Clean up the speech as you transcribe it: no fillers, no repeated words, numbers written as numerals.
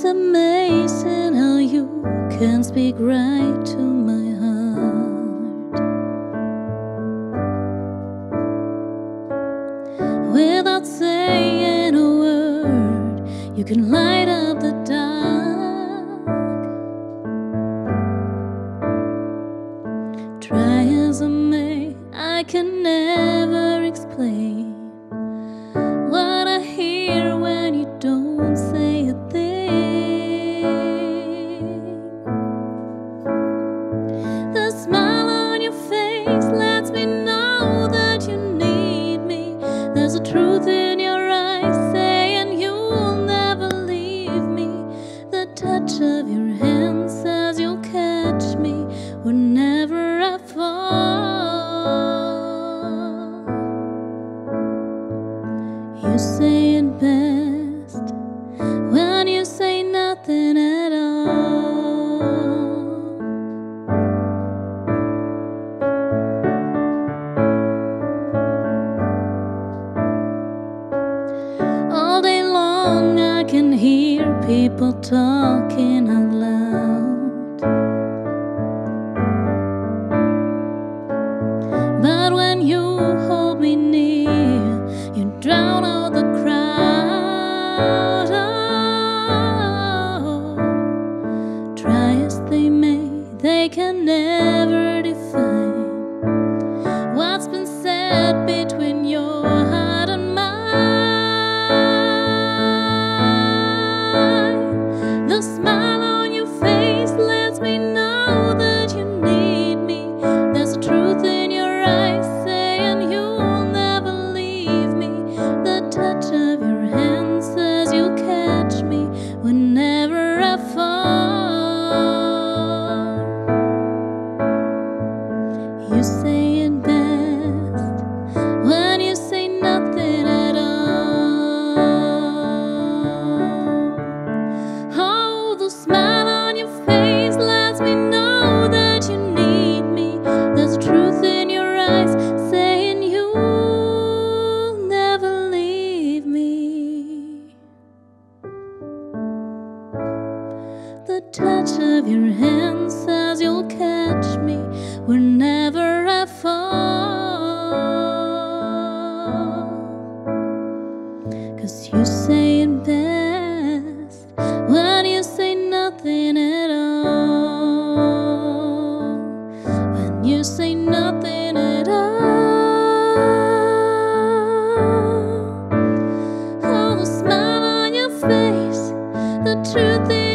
amazing how you can speak right to my heart. Without saying a word, you can light up the dark. Try as I may, I can never explain what I hear when you don't say a thing. The smile on your face lets me know that you need me. There's a truth in your eyes saying you'll never leave me. The touch of your hand says you'll catch me whenever I fall. You say it best when you say nothing at all. All day long I can hear people talking out loud, but when you hold me near, you drown out the crowd. Oh, try as they may, they can never define what's been said between your heart and mine. The smile on your face lets me know that you need me. There's a truth in your eyes saying you'll never leave me. The touch of your hand says you'll catch me whenever I fall. You say it best when you say nothing at all. Oh, the smile on your face lets me know that you need me. There's a truth in your eyes saying you'll never leave me. The touch of your hand says you'll catch me whenever I fall. 'Cause you say it best when you say nothing at all. When you say nothing at all. Oh, the smile on your face, the truth is